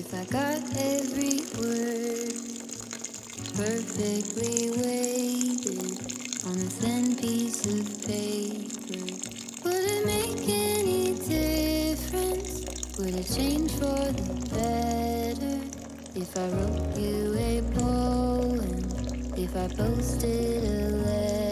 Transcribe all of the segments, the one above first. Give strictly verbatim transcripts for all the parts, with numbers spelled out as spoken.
If I got every word perfectly weighted on a thin piece of paper, would it make any difference? Would it change for the better if I wrote you a poem, if I posted a letter?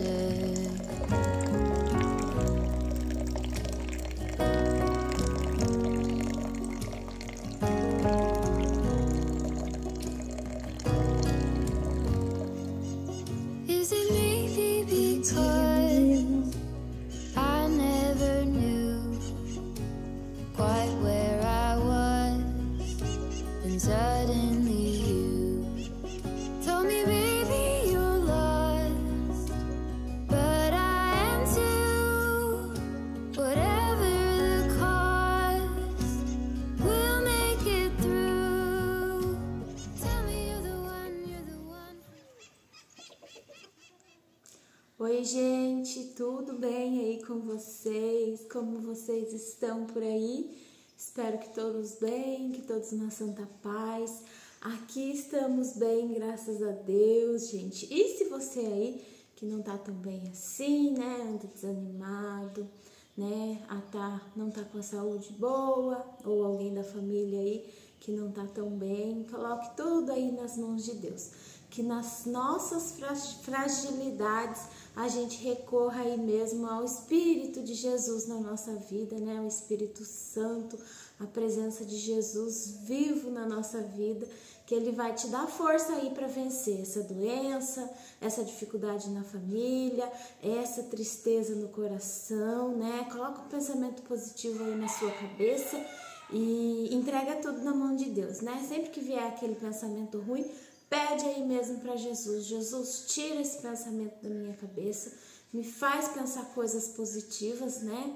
Is it maybe because I never knew quite where I was, and suddenly you told me, baby, you're lost, but I am too. Whatever the cost, we'll make it through. Tell me you're the one, you're the one. Oi, gente, tudo bem aí com vocês? Como vocês estão por aí? Espero que todos bem, que todos na santa paz. Aqui estamos bem, graças a Deus, gente. E se você aí que não tá tão bem assim, né, anda desanimado, né, ah, tá, não tá com a saúde boa, ou alguém da família aí que não tá tão bem, coloque tudo aí nas mãos de Deus. Que nas nossas fragilidades a gente recorra aí mesmo ao Espírito de Jesus na nossa vida, né? O Espírito Santo, a presença de Jesus vivo na nossa vida, que Ele vai te dar força aí para vencer essa doença, essa dificuldade na família, essa tristeza no coração, né? Coloca um pensamento positivo aí na sua cabeça e entrega tudo na mão de Deus, né? Sempre que vier aquele pensamento ruim, pede aí mesmo para Jesus. Jesus, tira esse pensamento da minha cabeça, me faz pensar coisas positivas, né?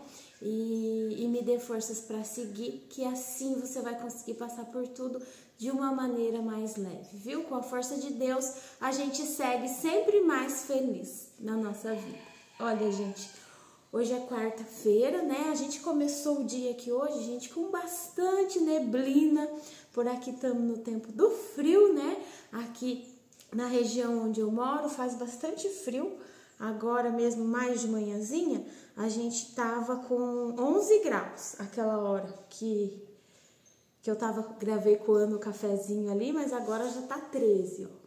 E, e me dê forças para seguir, que assim você vai conseguir passar por tudo de uma maneira mais leve, viu? Com a força de Deus, a gente segue sempre mais feliz na nossa vida. Olha, gente, hoje é quarta-feira, né? A gente começou o dia aqui hoje, gente, com bastante neblina. Por aqui estamos no tempo do frio, né? Aqui na região onde eu moro faz bastante frio. Agora mesmo, mais de manhãzinha, a gente tava com onze graus, aquela hora que, que eu tava, gravei coando o cafezinho ali, mas agora já tá treze, ó.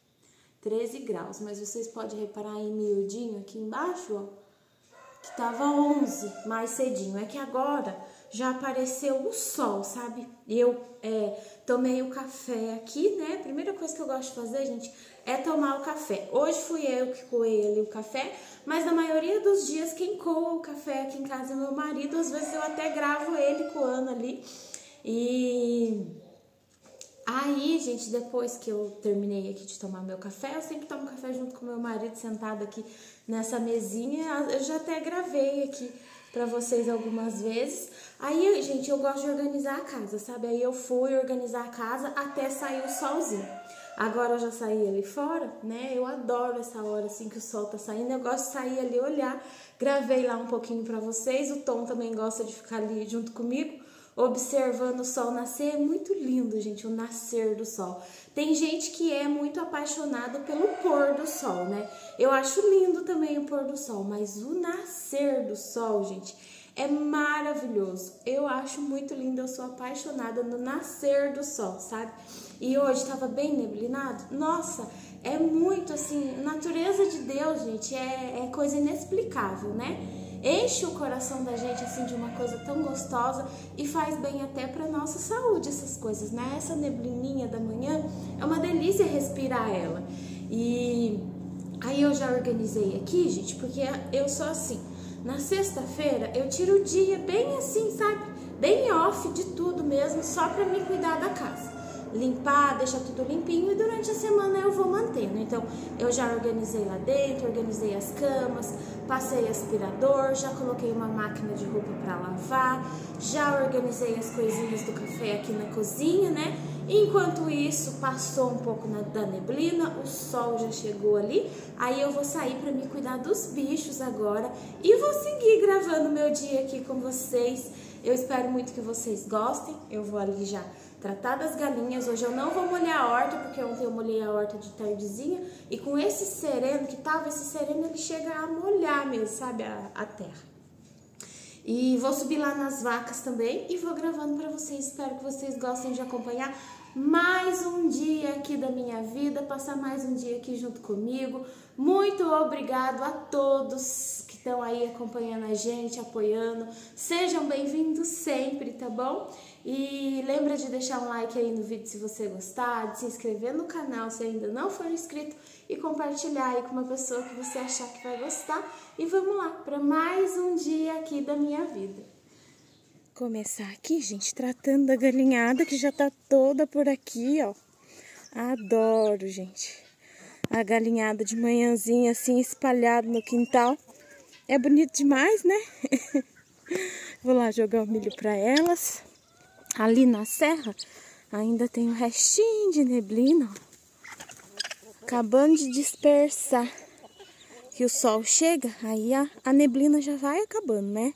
treze graus, mas vocês podem reparar aí miudinho aqui embaixo, ó, que tava onze mais cedinho. É que agora já apareceu o sol, sabe? Eu é, tomei o café aqui, né? A primeira coisa que eu gosto de fazer, gente, é tomar o café. Hoje fui eu que coei ali o café, mas na maioria dos dias quem coa o café aqui em casa é meu marido. Às vezes eu até gravo ele coando ali. E aí, gente, depois que eu terminei aqui de tomar meu café, eu sempre tomo café junto com meu marido, sentado aqui nessa mesinha. Eu já até gravei aqui pra vocês algumas vezes. Aí, gente, eu gosto de organizar a casa, sabe? Aí eu fui organizar a casa até sair o solzinho. Agora eu já saí ali fora, né? Eu adoro essa hora assim que o sol tá saindo. Eu gosto de sair ali olhar. Gravei lá um pouquinho pra vocês. O Tom também gosta de ficar ali junto comigo, observando o sol nascer. É muito lindo, gente, o nascer do sol. Tem gente que é muito apaixonada pelo pôr do sol, né? Eu acho lindo também o pôr do sol, mas o nascer do sol, gente, é maravilhoso. Eu acho muito lindo, eu sou apaixonada no nascer do sol, sabe? E hoje tava bem neblinado. Nossa, é muito assim, natureza de Deus, gente, é, é coisa inexplicável, né? Enche o coração da gente assim de uma coisa tão gostosa e faz bem até para nossa saúde essas coisas, né? Essa neblininha da manhã é uma delícia respirar ela. E aí eu já organizei aqui, gente, porque eu sou assim. Na sexta-feira eu tiro o dia bem assim, sabe? Bem off de tudo mesmo, só para me cuidar da casa. Limpar, deixar tudo limpinho, e durante a semana eu vou mantendo. Então eu já organizei lá dentro, organizei as camas, passei aspirador, já coloquei uma máquina de roupa para lavar, já organizei as coisinhas do café aqui na cozinha, né? Enquanto isso, passou um pouco na, da neblina, o sol já chegou ali, aí eu vou sair para me cuidar dos bichos agora e vou seguir gravando meu dia aqui com vocês. Eu espero muito que vocês gostem. Eu vou ali já tratar das galinhas. Hoje eu não vou molhar a horta, porque ontem eu molhei a horta de tardezinha. E com esse sereno que tava, esse sereno ele chega a molhar mesmo, sabe, a, a terra. E vou subir lá nas vacas também e vou gravando pra vocês. Espero que vocês gostem de acompanhar mais um dia aqui da minha vida, passar mais um dia aqui junto comigo. Muito obrigado a todos que estão aí acompanhando a gente, apoiando. Sejam bem-vindos sempre, tá bom? E lembra de deixar um like aí no vídeo se você gostar, de se inscrever no canal se ainda não for inscrito e compartilhar aí com uma pessoa que você achar que vai gostar. E vamos lá para mais um dia aqui da minha vida. Começar aqui, gente, tratando da galinhada que já tá toda por aqui, ó. Adoro, gente. A galinhada de manhãzinha assim espalhada no quintal. É bonito demais, né? Vou lá jogar o milho para elas. Ali na serra ainda tem um restinho de neblina, ó. Acabando de dispersar. Que o sol chega, aí a, a neblina já vai acabando, né?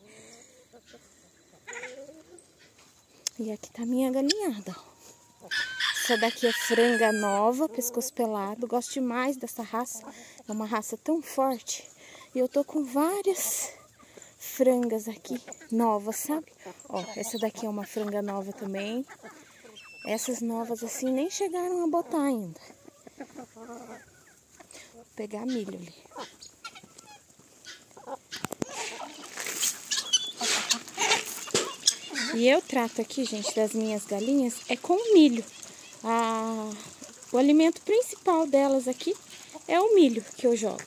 E aqui tá a minha galinhada, ó. Essa daqui é franga nova, pescoço pelado. Gosto demais dessa raça. É uma raça tão forte. E eu tô com várias frangas aqui novas, sabe? Ó, essa daqui é uma franga nova também. Essas novas assim nem chegaram a botar ainda. Vou pegar milho ali. E eu trato aqui, gente, das minhas galinhas é com milho. Ah, o alimento principal delas aqui é o milho que eu jogo.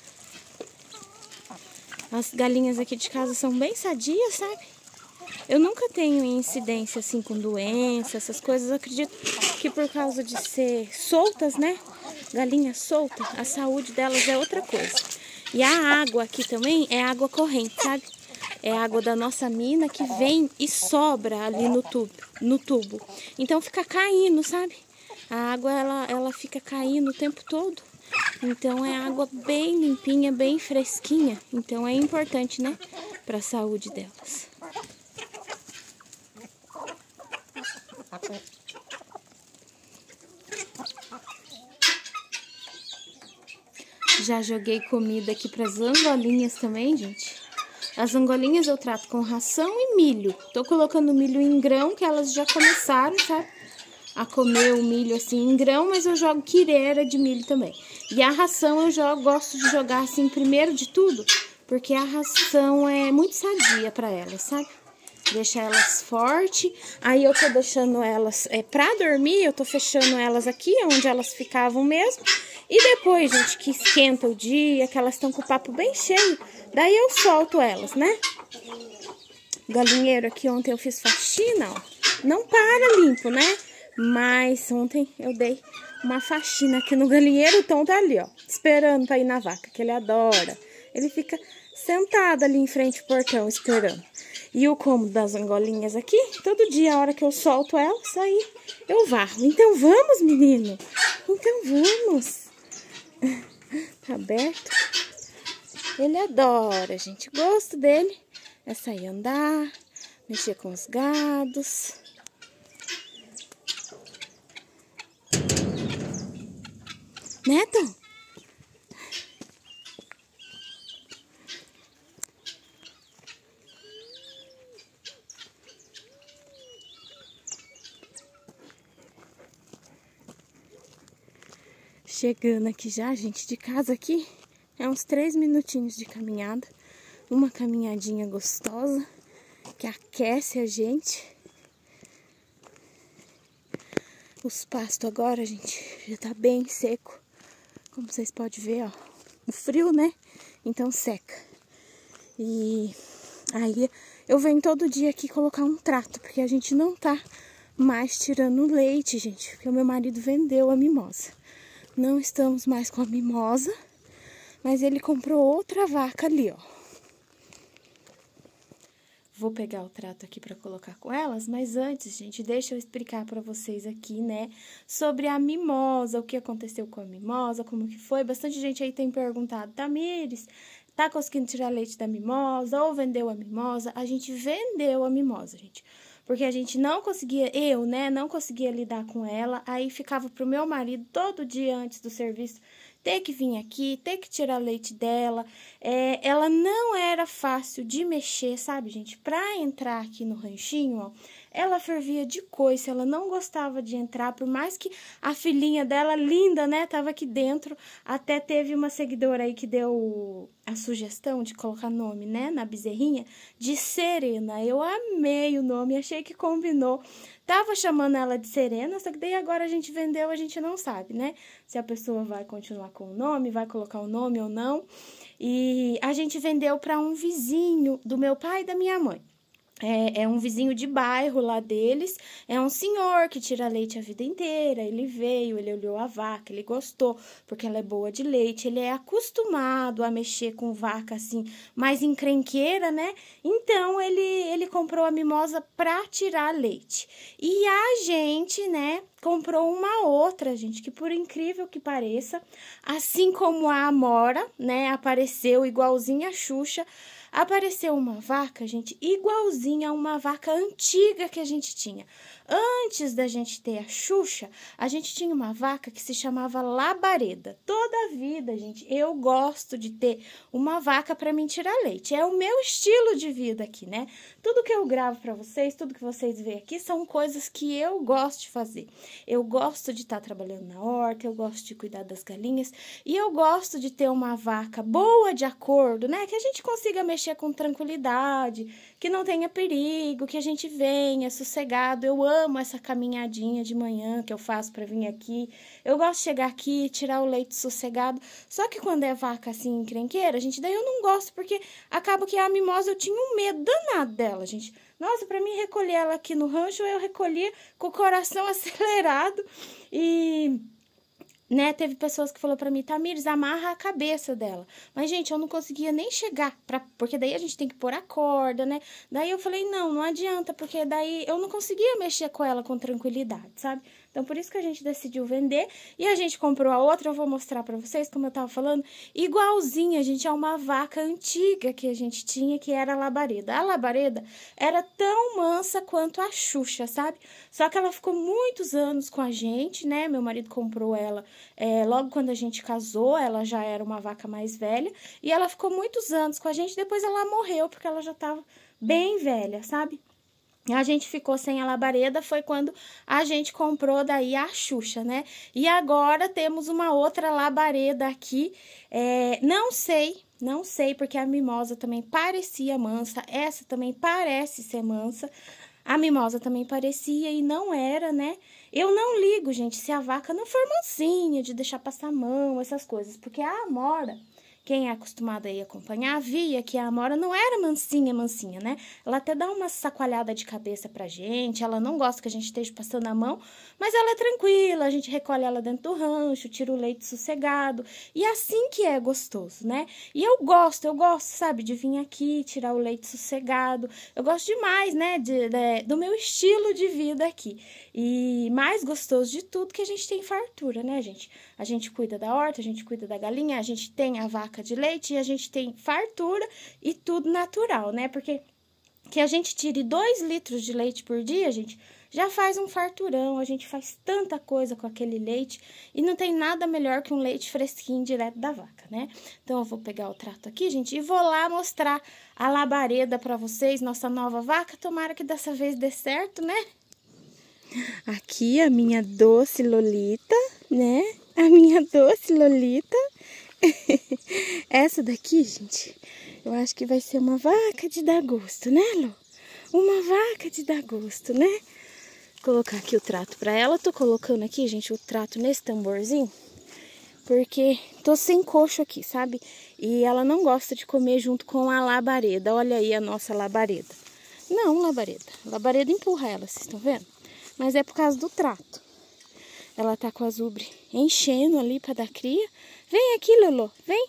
As galinhas aqui de casa são bem sadias, sabe? Eu nunca tenho incidência assim com doença, essas coisas. Eu acredito que por causa de ser soltas, né? Galinha solta, a saúde delas é outra coisa. E a água aqui também é água corrente, sabe? É água da nossa mina que vem e sobra ali no tubo, no tubo. Então fica caindo, sabe? A água ela, ela fica caindo o tempo todo. Então é água bem limpinha, bem fresquinha. Então é importante, né? Para a saúde delas. Já joguei comida aqui para as angolinhas também, gente. As angolinhas eu trato com ração e milho. Tô colocando milho em grão, que elas já começaram, sabe? A comer o milho assim em grão, mas eu jogo quireira de milho também. E a ração eu jogo, gosto de jogar assim primeiro de tudo, porque a ração é muito sadia para elas, sabe? Deixa elas fortes. Aí eu tô deixando elas, é, pra dormir, eu tô fechando elas aqui, onde elas ficavam mesmo. E depois, gente, que esquenta o dia, que elas estão com o papo bem cheio, daí eu solto elas, né? Galinheiro aqui, ontem eu fiz faxina, ó. Não para limpo, né? Mas ontem eu dei uma faxina aqui no galinheiro, o Tom tá ali, ó, esperando pra ir na vaca, que ele adora. Ele fica sentado ali em frente ao portão, esperando. E o cômodo das angolinhas aqui, todo dia, a hora que eu solto elas, aí eu varro. Então vamos, menino? Então vamos. Tá aberto. Ele adora, gente. Gosto dele é sair andar, mexer com os gados. Neto? Chegando aqui já, gente, de casa aqui, é uns três minutinhos de caminhada. Uma caminhadinha gostosa, que aquece a gente. Os pastos agora, gente, já tá bem seco. Como vocês podem ver, ó, o frio, né? Então seca. E aí eu venho todo dia aqui colocar um trato, porque a gente não tá mais tirando leite, gente, porque o meu marido vendeu a mimosa. Não estamos mais com a mimosa, mas ele comprou outra vaca ali, ó. Vou pegar o trato aqui para colocar com elas, mas antes, gente, deixa eu explicar para vocês aqui, né, sobre a mimosa, o que aconteceu com a mimosa, como que foi. Bastante gente aí tem perguntado, Tamires, tá conseguindo tirar leite da mimosa ou vendeu a mimosa? A gente vendeu a mimosa, gente, porque a gente não conseguia, eu, né, não conseguia lidar com ela, aí ficava pro meu marido todo dia antes do serviço ter que vir aqui, ter que tirar leite dela. É, ela não era fácil de mexer, sabe, gente? Pra entrar aqui no ranchinho, ó, ela fervia de coice, ela não gostava de entrar, por mais que a filhinha dela, linda, né, tava aqui dentro. Até teve uma seguidora aí que deu a sugestão de colocar nome, né, na bezerrinha, de Serena. Eu amei o nome, achei que combinou. Tava chamando ela de Serena, só que daí agora a gente vendeu, a gente não sabe, né? Se a pessoa vai continuar com o nome, vai colocar o nome ou não. E a gente vendeu para um vizinho do meu pai e da minha mãe. É, é um vizinho de bairro lá deles, é um senhor que tira leite a vida inteira. Ele veio, ele olhou a vaca, ele gostou, porque ela é boa de leite, ele é acostumado a mexer com vaca assim, mais encrenqueira, né? Então, ele, ele comprou a mimosa pra tirar leite. E a gente, né, comprou uma outra, gente, que por incrível que pareça, assim como a Amora, né, apareceu igualzinha a Xuxa, apareceu uma vaca, gente, igualzinha a uma vaca antiga que a gente tinha. Antes da gente ter a Xuxa, a gente tinha uma vaca que se chamava Labareda. Toda a vida, gente, eu gosto de ter uma vaca para mim tirar leite. É o meu estilo de vida aqui, né? Tudo que eu gravo para vocês, tudo que vocês veem aqui são coisas que eu gosto de fazer. Eu gosto de estar tá trabalhando na horta, eu gosto de cuidar das galinhas e eu gosto de ter uma vaca boa de acordo, né? Que a gente consiga mexer com tranquilidade, que não tenha perigo, que a gente venha sossegado. Eu amo essa caminhadinha de manhã que eu faço para vir aqui. Eu gosto de chegar aqui, tirar o leite sossegado. Só que quando é vaca assim, encrenqueira, gente, daí eu não gosto, porque acaba que a mimosa eu tinha um medo danado dela, gente. Nossa, para mim recolher ela aqui no rancho, eu recolhia com o coração acelerado e... né, teve pessoas que falou pra mim, Tamires, amarra a cabeça dela. Mas, gente, eu não conseguia nem chegar, pra, porque daí a gente tem que pôr a corda, né? Daí eu falei, não, não adianta, porque daí eu não conseguia mexer com ela com tranquilidade, sabe? Então, por isso que a gente decidiu vender e a gente comprou a outra, eu vou mostrar pra vocês, como eu tava falando, igualzinha, gente, a uma vaca antiga que a gente tinha, que era a Labareda. A Labareda era tão mansa quanto a Xuxa, sabe? Só que ela ficou muitos anos com a gente, né? Meu marido comprou ela é, logo quando a gente casou, ela já era uma vaca mais velha, e ela ficou muitos anos com a gente, depois ela morreu, porque ela já tava bem velha, sabe? A gente ficou sem a Labareda, foi quando a gente comprou daí a Xuxa, né? E agora temos uma outra Labareda aqui, é, não sei, não sei, porque a mimosa também parecia mansa, essa também parece ser mansa, a mimosa também parecia e não era, né? Eu não ligo, gente, se a vaca não for mansinha, de deixar passar a mão, essas coisas, porque a Amora... Quem é acostumado aí a acompanhar, via que a Amora não era mansinha, mansinha, né? Ela até dá uma sacoalhada de cabeça pra gente, ela não gosta que a gente esteja passando a mão, mas ela é tranquila, a gente recolhe ela dentro do rancho, tira o leite sossegado, e assim que é gostoso, né? E eu gosto, eu gosto, sabe, de vir aqui, tirar o leite sossegado, eu gosto demais, né, de, de, do meu estilo de vida aqui. E mais gostoso de tudo que a gente tem fartura, né, gente? A gente cuida da horta, a gente cuida da galinha, a gente tem a vaca de leite e a gente tem fartura e tudo natural, né? Porque que a gente tire dois litros de leite por dia, gente, já faz um farturão, a gente faz tanta coisa com aquele leite e não tem nada melhor que um leite fresquinho direto da vaca, né? Então, eu vou pegar o trato aqui, gente, e vou lá mostrar a Labareda pra vocês, nossa nova vaca, tomara que dessa vez dê certo, né? Aqui a minha doce Lolita, né? A minha doce Lolita. Essa daqui, gente, eu acho que vai ser uma vaca de dar gosto, né, Lu? Uma vaca de dar gosto, né? Vou colocar aqui o trato pra ela. Tô colocando aqui, gente, o trato nesse tamborzinho, porque tô sem coxo aqui, sabe? E ela não gosta de comer junto com a Labareda. Olha aí a nossa Labareda. Não, Labareda. Labareda empurra ela, vocês estão vendo? Mas é por causa do trato. Ela tá com as ubres enchendo ali pra dar cria. Vem aqui, Lolo, vem.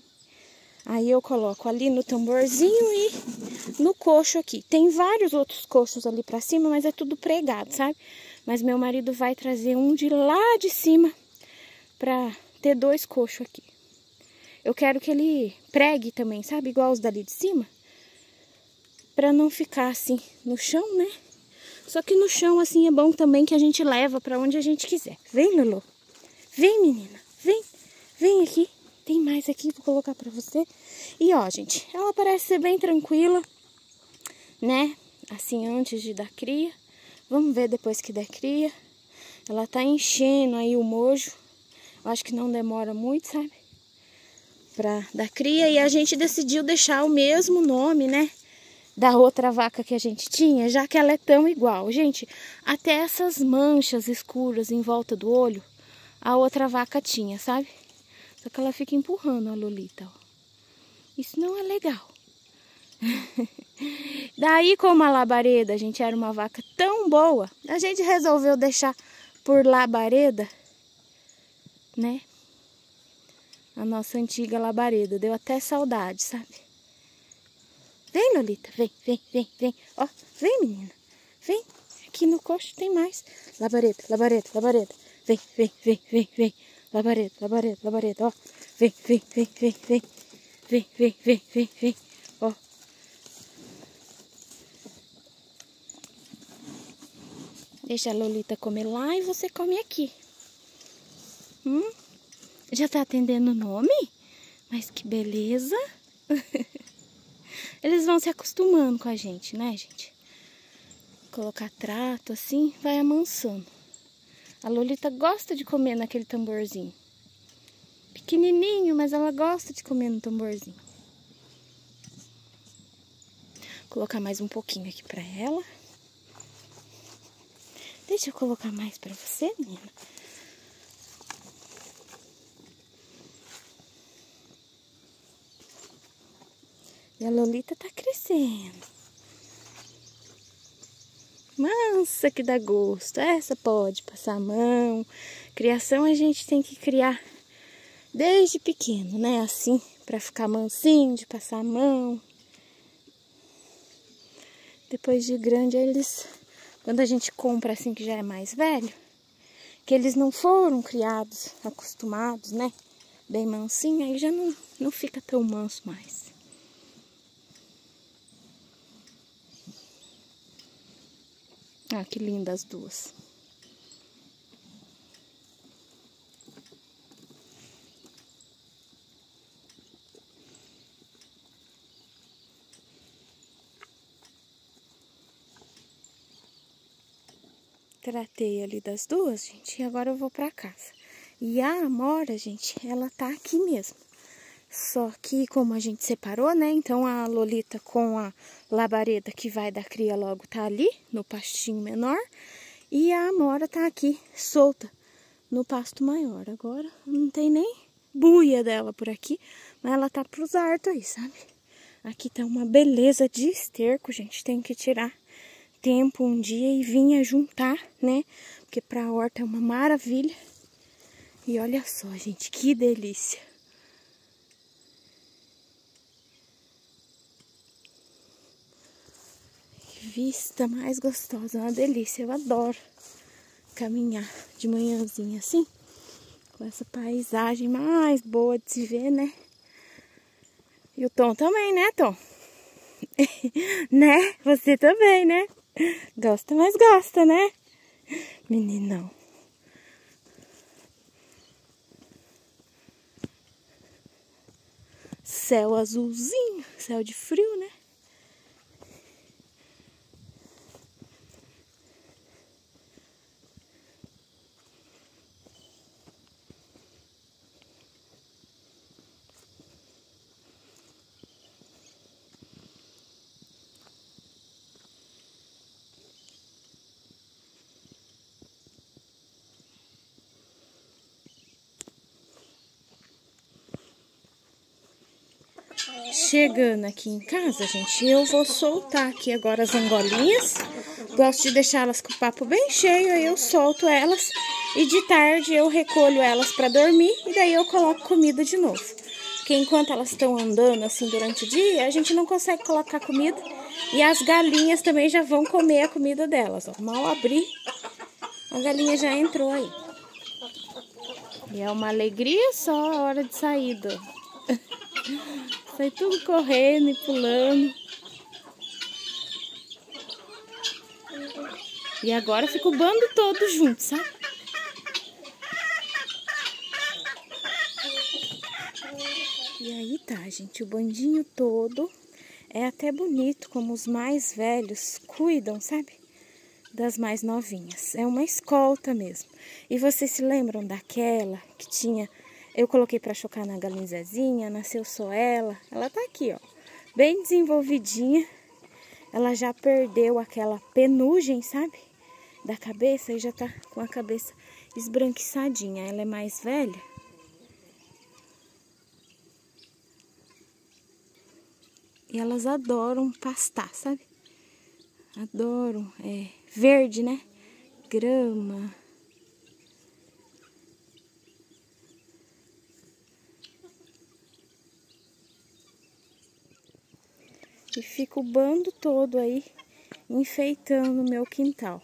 Aí eu coloco ali no tamborzinho e no coxo aqui. Tem vários outros coxos ali pra cima, mas é tudo pregado, sabe? Mas meu marido vai trazer um de lá de cima pra ter dois coxos aqui. Eu quero que ele pregue também, sabe? Igual os dali de cima. Pra não ficar assim no chão, né? Só que no chão assim é bom também que a gente leva pra onde a gente quiser. Vem, Lulu. Vem, menina. Vem. Vem aqui. Tem mais aqui, vou colocar pra você. E ó, gente, ela parece ser bem tranquila, né? Assim, antes de dar cria. Vamos ver depois que der cria. Ela tá enchendo aí o mojo. Eu acho que não demora muito, sabe? Pra dar cria. E a gente decidiu deixar o mesmo nome, né? Da outra vaca que a gente tinha, já que ela é tão igual. Gente, até essas manchas escuras em volta do olho, a outra vaca tinha, sabe? Só que ela fica empurrando a Lolita, ó. Isso não é legal. Daí, como a Labareda, a gente era uma vaca tão boa, a gente resolveu deixar por Labareda, né? A nossa antiga Labareda. Deu até saudade, sabe? Vem, Lolita, vem, vem, vem, vem. Ó, vem, menina. Vem. Aqui no coxo tem mais. Labareda, Labareda, Labareda. Vem, vem, vem, vem, vem. Labareda, Labareda, Labareda, ó. Vem, vem, vem, vem, vem. Vem, vem, vem, vem, vem. Ó. Deixa a Lolita comer lá e você come aqui. Hum? Já tá atendendo o nome? Mas que beleza. Eles vão se acostumando com a gente, né, gente? Colocar trato assim, vai amansando. A Lolita gosta de comer naquele tamborzinho. Pequenininho, mas ela gosta de comer no tamborzinho. Vou colocar mais um pouquinho aqui pra ela. Deixa eu colocar mais pra você, menina. E a Lolita tá crescendo. Mansa que dá gosto. Essa pode passar a mão. Criação a gente tem que criar desde pequeno, né? Assim, pra ficar mansinho, de passar a mão. Depois de grande, eles... Quando a gente compra assim, que já é mais velho, que eles não foram criados, acostumados, né? Bem mansinho, aí já não, não fica tão manso mais. Ah, que linda as duas. Tratei ali das duas, gente, e agora eu vou pra casa. E a Amora, gente, ela tá aqui mesmo. Só que como a gente separou, né, então a Lolita com a Labareda, que vai dar cria logo, tá ali, no pastinho menor. E a Amora tá aqui, solta, no pasto maior. Agora não tem nem buia dela por aqui, mas ela tá pros hartos aí, sabe? Aqui tá uma beleza de esterco, gente, tem que tirar tempo um dia e vinha juntar, né? Porque pra horta é uma maravilha. E olha só, gente, que delícia. Que vista mais gostosa, uma delícia. Eu adoro caminhar de manhãzinha assim, com essa paisagem mais boa de se ver, né? E o Tom também, né, Tom? Né? Você também, né? Gosta, mas gosta, né? Meninão. Céu azulzinho, céu de frio, né? Chegando aqui em casa, gente, eu vou soltar aqui agora as angolinhas. Gosto de deixá-las com o papo bem cheio, aí eu solto elas. E de tarde eu recolho elas para dormir e daí eu coloco comida de novo. Porque enquanto elas estão andando assim durante o dia, a gente não consegue colocar comida. E as galinhas também já vão comer a comida delas, ó. Mal abrir, a galinha já entrou aí. E é uma alegria só a hora de saída. Sai tudo correndo e pulando. E agora fica o bando todo junto, sabe? E aí tá, gente, o bandinho todo. É até bonito como os mais velhos cuidam, sabe? Das mais novinhas. É uma escolta mesmo. E vocês se lembram daquela que tinha... Eu coloquei pra chocar na galinha Zezinha, nasceu só ela. Ela tá aqui, ó. Bem desenvolvidinha. Ela já perdeu aquela penugem, sabe? Da cabeça e já tá com a cabeça esbranquiçadinha. Ela é mais velha. E elas adoram pastar, sabe? Adoram. É verde, né? Grama. E fica o bando todo aí enfeitando o meu quintal.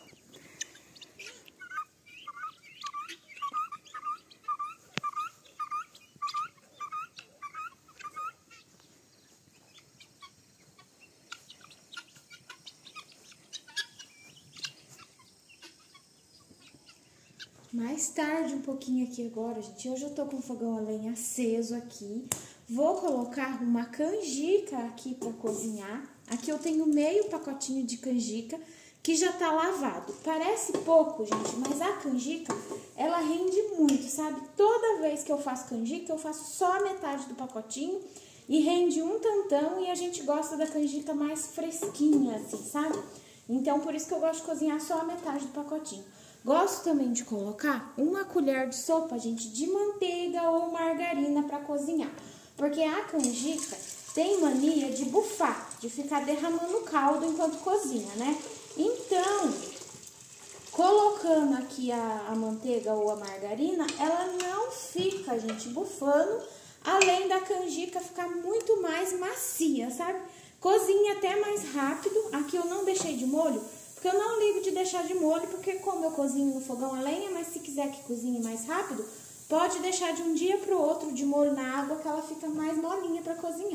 Mais tarde, um pouquinho aqui agora, gente, hoje eu tô com o fogão a lenha aceso aqui. Vou colocar uma canjica aqui pra cozinhar. Aqui eu tenho meio pacotinho de canjica que já tá lavado. Parece pouco, gente, mas a canjica, ela rende muito, sabe? Toda vez que eu faço canjica, eu faço só a metade do pacotinho e rende um tantão e a gente gosta da canjica mais fresquinha, assim, sabe? Então, por isso que eu gosto de cozinhar só a metade do pacotinho. Gosto também de colocar uma colher de sopa, gente, de manteiga ou margarina para cozinhar. Porque a canjica tem mania de bufar, de ficar derramando caldo enquanto cozinha, né? Então, colocando aqui a, a manteiga ou a margarina, ela não fica, gente, bufando, além da canjica ficar muito mais macia, sabe? Cozinha até mais rápido. Aqui eu não deixei de molho, porque eu não ligo de deixar de molho, porque como eu cozinho no fogão a lenha, mas se quiser que cozinhe mais rápido, pode deixar de um dia para o outro de molho na água, que ela fica mais molinha para cozinhar.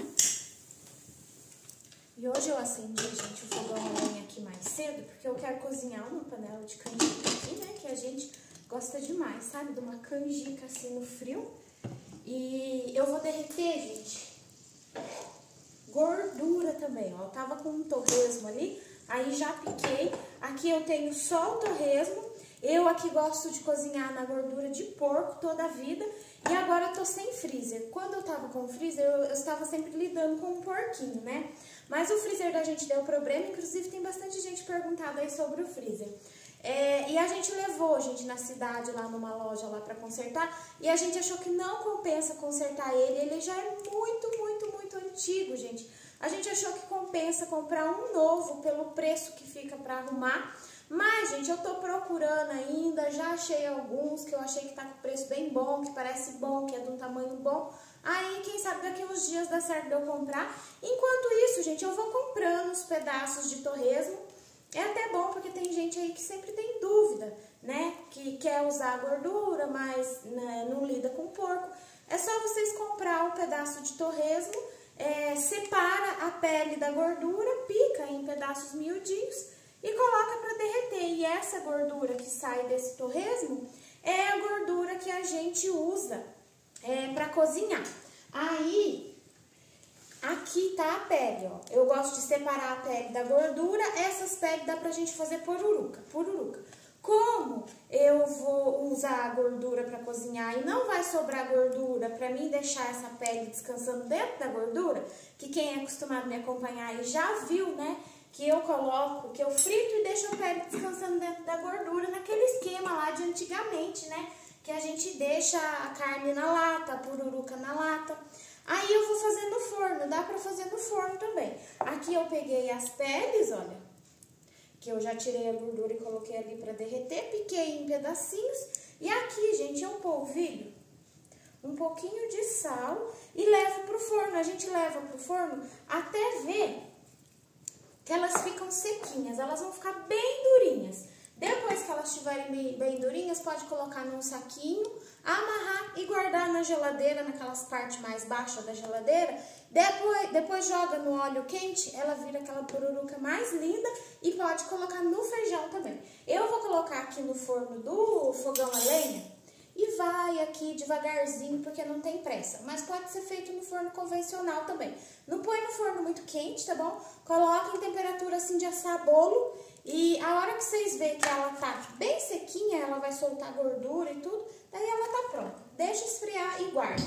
E hoje eu acendi, gente, o fogão a lenha aqui mais cedo, porque eu quero cozinhar uma panela de canjica aqui, né, que a gente gosta demais, sabe, de uma canjica assim no frio. E eu vou derreter, gente, gordura também, ó, eu tava com um torresmo ali, aí já piquei. Aqui eu tenho só o torresmo. Eu aqui gosto de cozinhar na gordura de porco toda a vida. E agora eu tô sem freezer. Quando eu tava com o freezer, eu, eu estava sempre lidando com um porquinho, né? Mas o freezer da gente deu problema. Inclusive tem bastante gente perguntando aí sobre o freezer. É, e a gente levou, gente, na cidade, lá numa loja lá pra consertar. E a gente achou que não compensa consertar ele. Ele já é muito, muito, muito antigo, gente. A gente achou que compensa comprar um novo pelo preço que fica pra arrumar. Mas, gente, eu tô procurando ainda, já achei alguns que eu achei que tá com preço bem bom, que parece bom, que é de um tamanho bom. Aí, quem sabe daqui uns dias dá certo de eu comprar. Enquanto isso, gente, eu vou comprando os pedaços de torresmo. É até bom, porque tem gente aí que sempre tem dúvida, né? Que quer usar a gordura, mas né, não lida com porco. É só vocês comprar um pedaço de torresmo, é, separa a pele da gordura, pica em pedaços miudinhos e coloca para derreter. E essa gordura que sai desse torresmo é a gordura que a gente usa é, para cozinhar. Aí, aqui tá a pele, ó. Eu gosto de separar a pele da gordura. Essas peles dá pra gente fazer pururuca. Pururuca. Como eu vou usar a gordura para cozinhar e não vai sobrar gordura para mim deixar essa pele descansando dentro da gordura, que quem é acostumado a me acompanhar aí já viu, né? Que eu coloco, que eu frito e deixo a pele descansando dentro da gordura, naquele esquema lá de antigamente, né? Que a gente deixa a carne na lata, a pururuca na lata. Aí eu vou fazer no forno, dá pra fazer no forno também. Aqui eu peguei as peles, olha, que eu já tirei a gordura e coloquei ali pra derreter, piquei em pedacinhos. E aqui, gente, eu polvilho um pouquinho de sal e levo pro forno. A gente leva pro forno até ver que elas ficam sequinhas, elas vão ficar bem durinhas. Depois que elas estiverem bem, bem durinhas, pode colocar num saquinho, amarrar e guardar na geladeira, naquelas partes mais baixas da geladeira. Depois, depois joga no óleo quente, ela vira aquela pururuca mais linda e pode colocar no feijão também. Eu vou colocar aqui no forno do fogão a lenha e vai aqui devagarzinho, porque não tem pressa. Mas pode ser feito no forno convencional também. Não põe no forno muito quente, tá bom? Coloca em temperatura assim de assar bolo. E a hora que vocês verem que ela tá bem sequinha, ela vai soltar gordura e tudo, daí ela tá pronta. Deixa esfriar e guarda.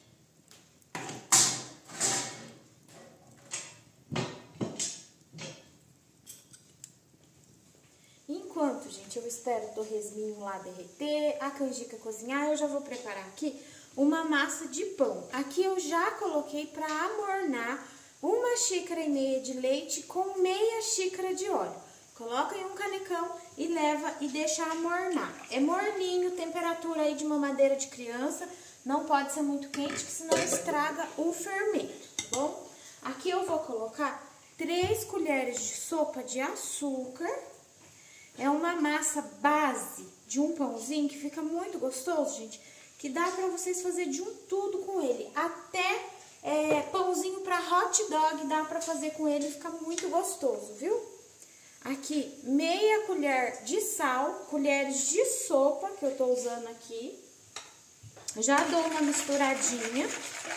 Enquanto, gente, eu espero o torresminho lá derreter, a canjica cozinhar, eu já vou preparar aqui uma massa de pão. Aqui eu já coloquei para amornar uma xícara e meia de leite com meia xícara de óleo. Coloca em um canecão e leva e deixa amornar. É morninho, temperatura aí de mamadeira de criança, não pode ser muito quente, que senão estraga o fermento, tá bom? Aqui eu vou colocar três colheres de sopa de açúcar. É uma massa base de um pãozinho que fica muito gostoso, gente, que dá pra vocês fazer de um tudo com ele. Até é, pãozinho pra hot dog dá pra fazer com ele, fica muito gostoso, viu? Aqui, meia colher de sal, colheres de sopa que eu tô usando aqui. Já dou uma misturadinha.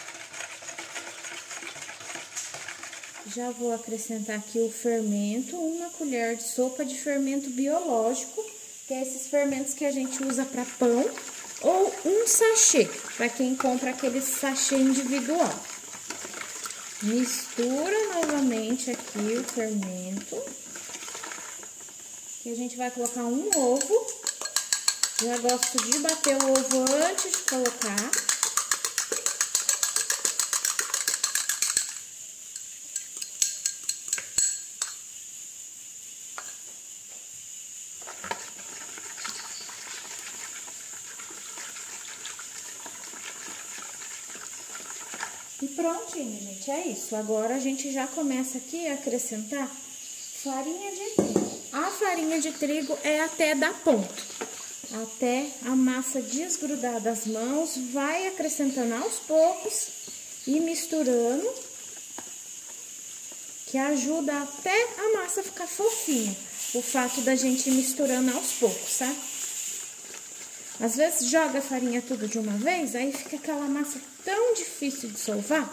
Já vou acrescentar aqui o fermento, uma colher de sopa de fermento biológico, que é esses fermentos que a gente usa para pão, ou um sachê, para quem compra aquele sachê individual. Mistura novamente aqui o fermento, que a gente vai colocar um ovo. Já gosto de bater o ovo antes de colocar. E prontinho, gente, é isso. Agora a gente já começa aqui a acrescentar farinha de trigo. A farinha de trigo é até dar ponto, até a massa desgrudar das mãos. Vai acrescentando aos poucos e misturando, que ajuda até a massa ficar fofinha. O fato da gente ir misturando aos poucos, sabe? Às vezes joga a farinha tudo de uma vez, aí fica aquela massa tão difícil de solvar.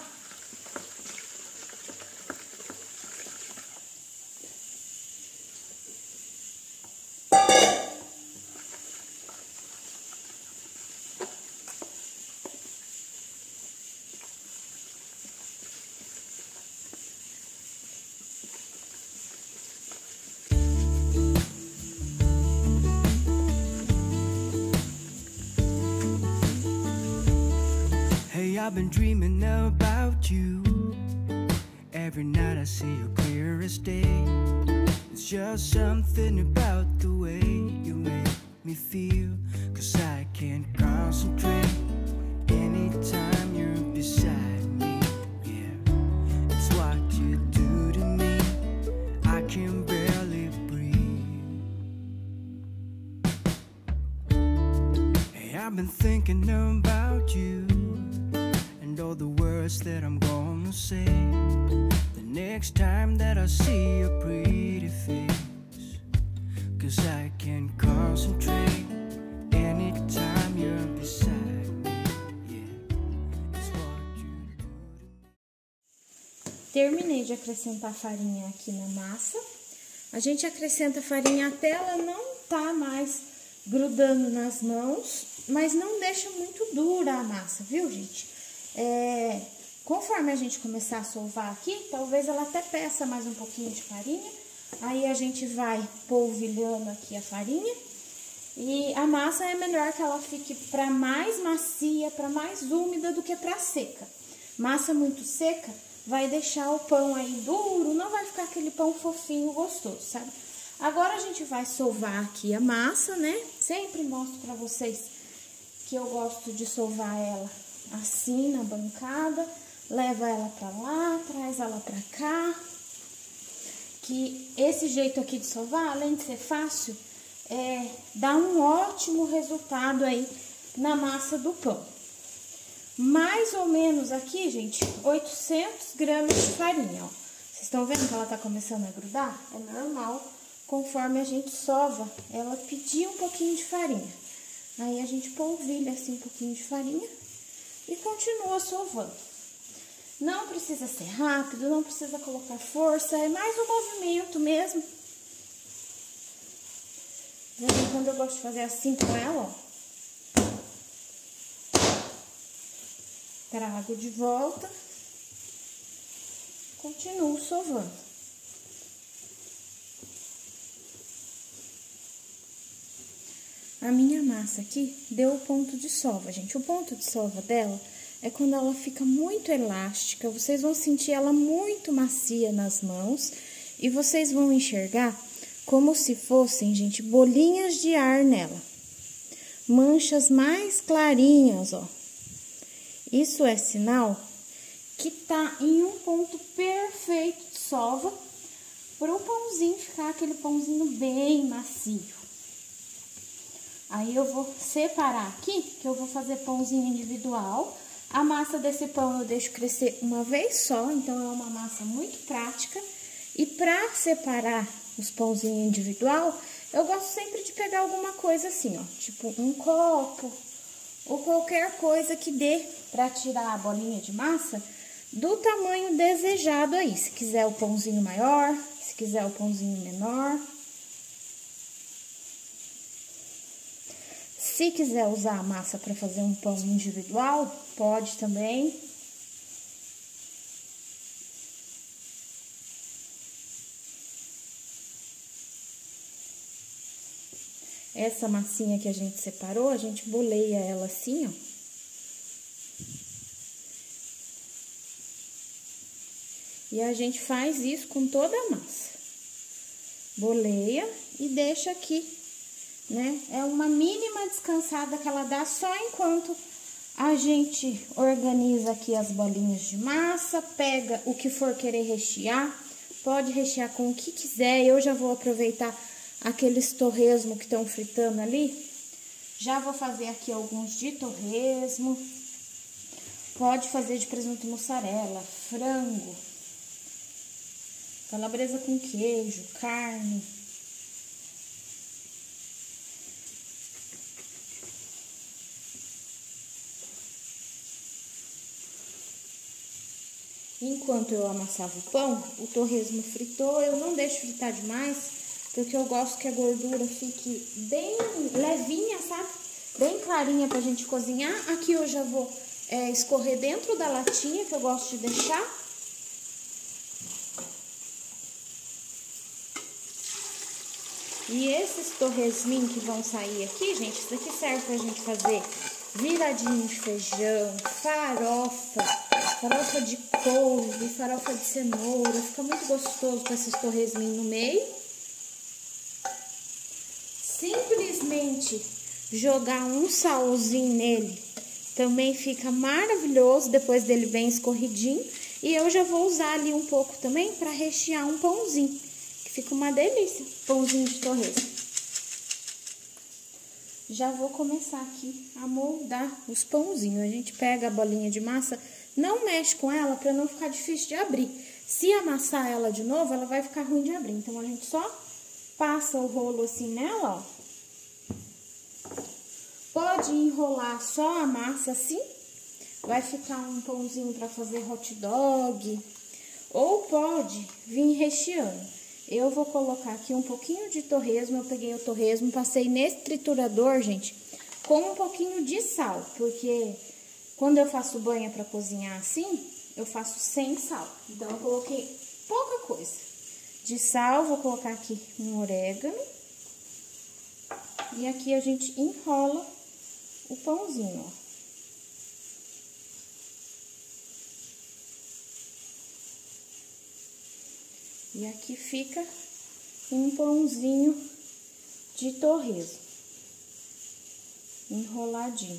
I've been dreaming about you. Every night I see you clear as day. It's just something about the way you make me feel. Cause I can't concentrate anytime you're beside me. Yeah, it's what you do to me. I can barely breathe. Hey, I've been thinking about you, all the words that I'm gonna say the next time that I see your pretty face. Cause I can concentrate anytime you're beside me. Yeah, it's what you do to me. Terminei de acrescentar farinha aqui na massa. A gente acrescenta farinha até ela não tá mais grudando nas mãos, mas não deixa muito dura a massa, viu, gente? É, conforme a gente começar a solvar aqui, talvez ela até peça mais um pouquinho de farinha. Aí a gente vai polvilhando aqui a farinha. E a massa é melhor que ela fique para mais macia, para mais úmida do que para seca. Massa muito seca vai deixar o pão aí duro, não vai ficar aquele pão fofinho gostoso, sabe? Agora a gente vai solvar aqui a massa, né? Sempre mostro para vocês que eu gosto de solvar ela assim na bancada, leva ela pra lá, traz ela pra cá. Que esse jeito aqui de sovar, além de ser fácil, é, dá um ótimo resultado aí na massa do pão. Mais ou menos aqui, gente, oitocentos gramas de farinha, ó. Vocês estão vendo que ela tá começando a grudar? É normal, conforme a gente sova, ela pedir um pouquinho de farinha. Aí a gente polvilha assim um pouquinho de farinha e continua sovando. Não precisa ser rápido, não precisa colocar força, é mais um movimento mesmo. De vez em quando eu gosto de fazer assim com ela, ó. Trago de volta, continuo sovando. A minha massa aqui deu o ponto de sova, gente. O ponto de sova dela é quando ela fica muito elástica, vocês vão sentir ela muito macia nas mãos e vocês vão enxergar como se fossem, gente, bolinhas de ar nela. Manchas mais clarinhas, ó. Isso é sinal que tá em um ponto perfeito de sova para o pãozinho ficar aquele pãozinho bem macio. Aí eu vou separar aqui, que eu vou fazer pãozinho individual. A massa desse pão eu deixo crescer uma vez só, então é uma massa muito prática. E para separar os pãozinhos individual, eu gosto sempre de pegar alguma coisa assim, ó, tipo um copo ou qualquer coisa que dê para tirar a bolinha de massa do tamanho desejado aí. Se quiser o pãozinho maior, se quiser o pãozinho menor. Se quiser usar a massa para fazer um pão individual, pode também. Essa massinha que a gente separou, a gente boleia ela assim, ó. E a gente faz isso com toda a massa. Boleia e deixa aqui, né? É uma mínima descansada que ela dá só enquanto a gente organiza aqui as bolinhas de massa, pega o que for querer rechear, pode rechear com o que quiser. Eu já vou aproveitar aqueles torresmo que estão fritando ali, já vou fazer aqui alguns de torresmo. Pode fazer de presunto e mussarela, frango, calabresa com queijo, carne. Enquanto eu amassava o pão, o torresmo fritou. Eu não deixo fritar demais, porque eu gosto que a gordura fique bem levinha, sabe? Bem clarinha pra gente cozinhar. Aqui eu já vou é, escorrer dentro da latinha, que eu gosto de deixar. E esses torresminhos que vão sair aqui, gente, isso daqui serve pra gente fazer viradinho de feijão, farofa, farofa de couve, farofa de cenoura. Fica muito gostoso com esses torresminhos no meio. Simplesmente jogar um salzinho nele também fica maravilhoso, depois dele bem escorridinho. E eu já vou usar ali um pouco também para rechear um pãozinho, que fica uma delícia, pãozinho de torresmo. Já vou começar aqui a moldar os pãozinhos. A gente pega a bolinha de massa, não mexe com ela para não ficar difícil de abrir. Se amassar ela de novo, ela vai ficar ruim de abrir. Então, a gente só passa o rolo assim nela, ó. Pode enrolar só a massa assim, vai ficar um pãozinho para fazer hot dog. Ou pode vir recheando. Eu vou colocar aqui um pouquinho de torresmo. Eu peguei o torresmo, passei nesse triturador, gente, com um pouquinho de sal. Porque quando eu faço banha para cozinhar assim, eu faço sem sal. Então, eu coloquei pouca coisa de sal. Vou colocar aqui um orégano. E aqui a gente enrola o pãozinho, ó. E aqui fica um pãozinho de torresmo, enroladinho.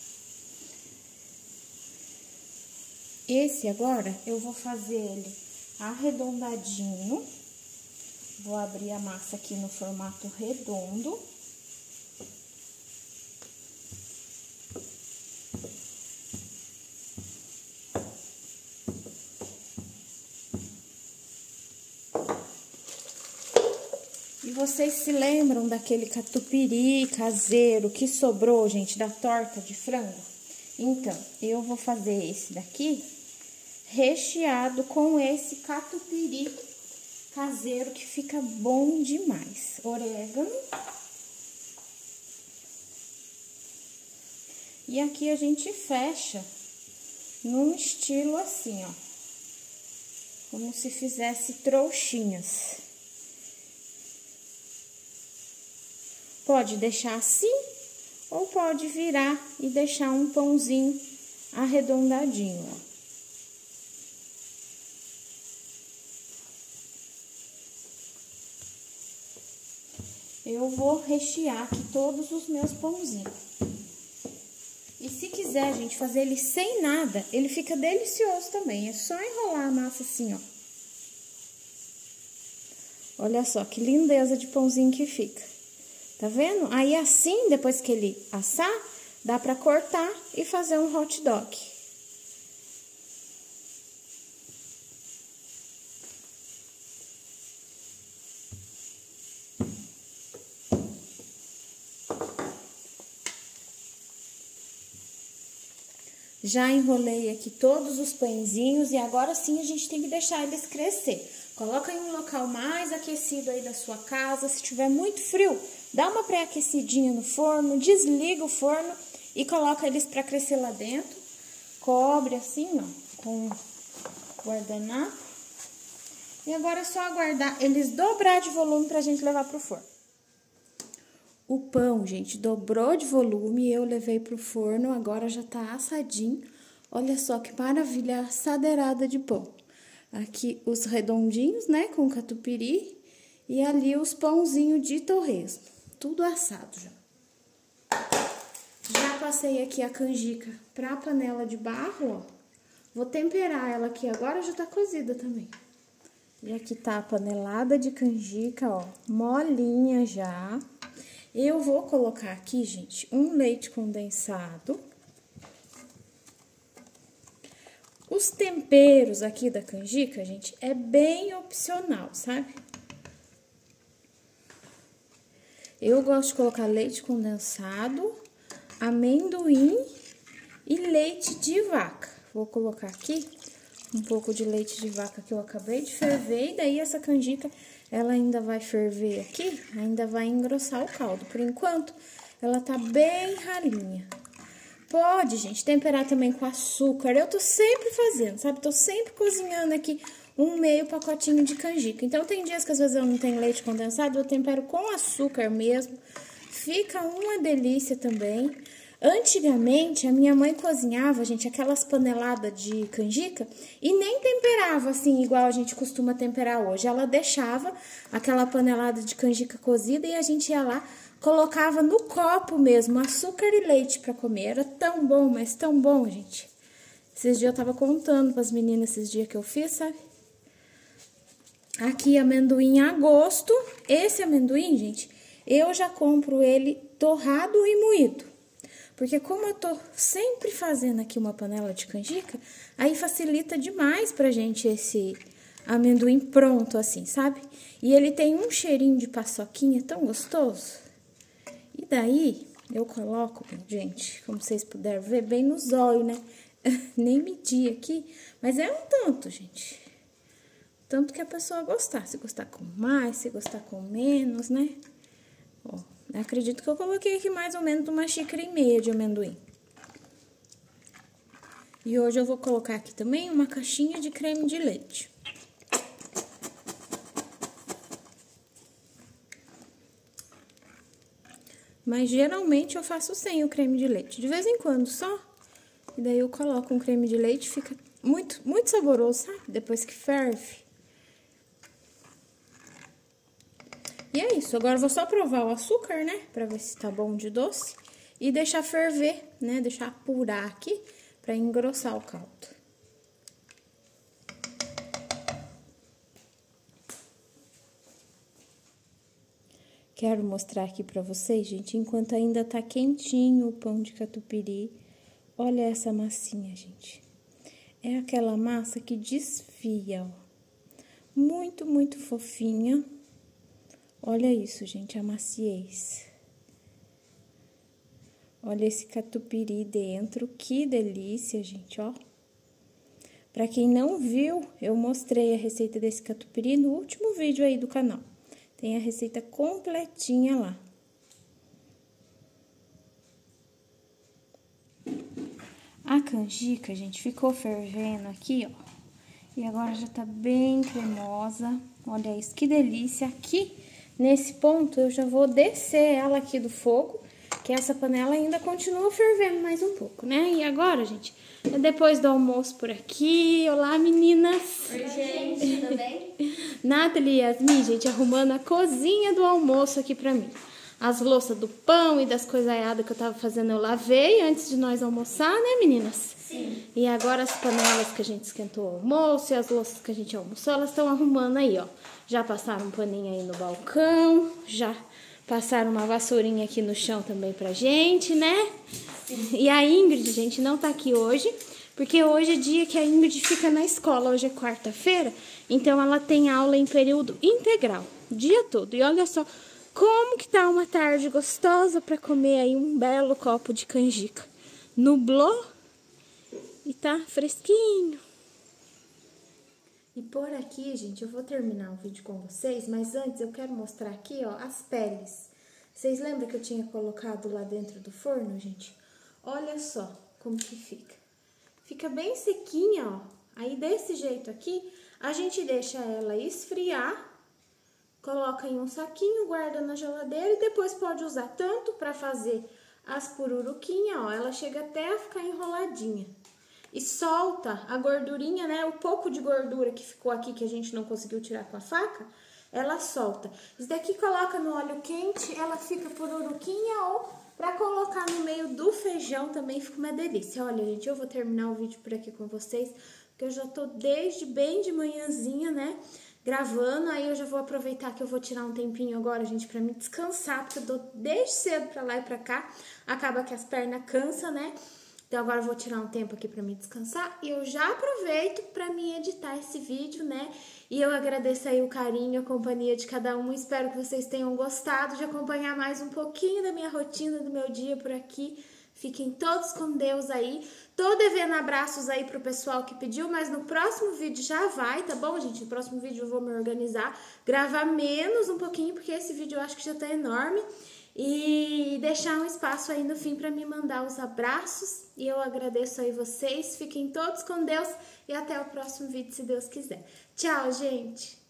Esse agora, eu vou fazer ele arredondadinho. Vou abrir a massa aqui no formato redondo. E vocês se lembram daquele catupiry caseiro que sobrou, gente, da torta de frango? Então, eu vou fazer esse daqui recheado com esse catupiry caseiro que fica bom demais. Orégano. E aqui a gente fecha num estilo assim, ó. Como se fizesse trouxinhas. Pode deixar assim, ou pode virar e deixar um pãozinho arredondadinho, ó. Eu vou rechear aqui todos os meus pãozinhos. E se quiser, gente, fazer ele sem nada, ele fica delicioso também. É só enrolar a massa assim, ó. Olha só que lindeza de pãozinho que fica. Tá vendo? Aí assim, depois que ele assar, dá pra cortar e fazer um hot dog. Já enrolei aqui todos os pãezinhos e agora sim a gente tem que deixar eles crescer. Coloca em um local mais aquecido aí da sua casa. Se tiver muito frio, dá uma pré-aquecidinha no forno, desliga o forno e coloca eles para crescer lá dentro. Cobre assim, ó, com guardanapo. E agora é só aguardar eles dobrar de volume pra gente levar pro forno. O pão, gente, dobrou de volume e eu levei pro forno, agora já tá assadinho. Olha só que maravilha, assadeirada de pão. Aqui os redondinhos, né, com catupiry e ali os pãozinhos de torresmo. Tudo assado já. Já passei aqui a canjica pra panela de barro, ó. Vou temperar ela aqui agora, já tá cozida também. E aqui tá a panelada de canjica, ó, molinha já. Eu vou colocar aqui, gente, um leite condensado. Os temperos aqui da canjica, gente, é bem opcional, sabe? Eu gosto de colocar leite condensado, amendoim e leite de vaca. Vou colocar aqui um pouco de leite de vaca que eu acabei de ferver e daí essa canjica, ela ainda vai ferver aqui, ainda vai engrossar o caldo. Por enquanto, ela tá bem ralinha. Pode, gente, temperar também com açúcar. Eu tô sempre fazendo, sabe? Tô sempre cozinhando aqui um meio pacotinho de canjica. Então, tem dias que às vezes eu não tenho leite condensado, eu tempero com açúcar mesmo. Fica uma delícia também. Antigamente, a minha mãe cozinhava, gente, aquelas paneladas de canjica e nem temperava assim, igual a gente costuma temperar hoje. Ela deixava aquela panelada de canjica cozida e a gente ia lá, colocava no copo mesmo, açúcar e leite pra comer. Era tão bom, mas tão bom, gente. Esses dias eu tava contando pras meninas, esses dias que eu fiz, sabe? Aqui, amendoim a gosto. Esse amendoim, gente, eu já compro ele torrado e moído. Porque como eu tô sempre fazendo aqui uma panela de canjica, aí facilita demais pra gente esse amendoim pronto assim, sabe? E ele tem um cheirinho de paçoquinha tão gostoso. E daí, eu coloco, gente, como vocês puderam ver, bem nos olhos, né? Nem medi aqui, mas é um tanto, gente. Tanto que a pessoa gostar. Se gostar com mais, se gostar com menos, né? Ó, acredito que eu coloquei aqui mais ou menos uma xícara e meia de amendoim. E hoje eu vou colocar aqui também uma caixinha de creme de leite. Mas geralmente eu faço sem o creme de leite. De vez em quando só. E daí eu coloco um creme de leite, fica muito, muito saboroso, sabe? Depois que ferve. E é isso, agora eu vou só provar o açúcar, né? Pra ver se tá bom de doce. E deixar ferver, né? Deixar apurar aqui pra engrossar o caldo. quero mostrar aqui pra vocês, gente, enquanto ainda tá quentinho o pão de catupiry. Olha essa massinha, gente. É aquela massa que desfia, ó. Muito, muito fofinha. Olha isso, gente, a maciez. Olha esse catupiry dentro, que delícia, gente, ó. Pra quem não viu, eu mostrei a receita desse catupiry no último vídeo aí do canal. Tem a receita completinha lá. A canjica, gente, ficou fervendo aqui, ó. E agora já tá bem cremosa. Olha isso, que delícia. Aqui, nesse ponto, eu já vou descer ela aqui do fogo, que essa panela ainda continua fervendo mais um pouco, né? E agora, gente, é depois do almoço por aqui. Olá, meninas! Oi, gente, tudo bem? Nathalie e Yasmin, gente, arrumando a cozinha do almoço aqui pra mim. As louças do pão e das coisaiadas que eu tava fazendo eu lavei antes de nós almoçar, né, meninas? Sim. E agora as panelas que a gente esquentou o almoço e as louças que a gente almoçou, elas estão arrumando aí, ó. Já passaram um paninho aí no balcão, já passaram uma vassourinha aqui no chão também pra gente, né? Sim. E a Ingrid, gente, não tá aqui hoje, porque hoje é dia que a Ingrid fica na escola. Hoje é quarta-feira, então ela tem aula em período integral, o dia todo. E olha só como que tá uma tarde gostosa pra comer aí um belo copo de canjica. Nublou e tá fresquinho. E por aqui, gente, eu vou terminar o vídeo com vocês, mas antes eu quero mostrar aqui, ó, as peles. Vocês lembram que eu tinha colocado lá dentro do forno, gente? Olha só como que fica. Fica bem sequinha, ó. Aí desse jeito aqui, a gente deixa ela esfriar, coloca em um saquinho, guarda na geladeira e depois pode usar tanto para fazer as pururuquinhas, ó, ela chega até a ficar enroladinha. E solta a gordurinha, né, o pouco de gordura que ficou aqui que a gente não conseguiu tirar com a faca, ela solta. Isso daqui coloca no óleo quente, ela fica pururuquinha, ou para colocar no meio do feijão também fica uma delícia. Olha, gente, eu vou terminar o vídeo por aqui com vocês, porque eu já tô desde bem de manhãzinha, né, gravando. Aí eu já vou aproveitar que eu vou tirar um tempinho agora, gente, pra me descansar, porque eu tô desde cedo pra lá e pra cá, acaba que as pernas cansam, né? Então agora eu vou tirar um tempo aqui pra me descansar e eu já aproveito pra me editar esse vídeo, né? E eu agradeço aí o carinho, a companhia de cada um, espero que vocês tenham gostado de acompanhar mais um pouquinho da minha rotina, do meu dia por aqui. Fiquem todos com Deus aí. Tô devendo abraços aí pro pessoal que pediu, mas no próximo vídeo já vai, tá bom, gente? No próximo vídeo eu vou me organizar, gravar menos um pouquinho, porque esse vídeo eu acho que já tá enorme. E deixar um espaço aí no fim pra me mandar os abraços. E eu agradeço aí vocês. Fiquem todos com Deus e até o próximo vídeo, se Deus quiser. Tchau, gente!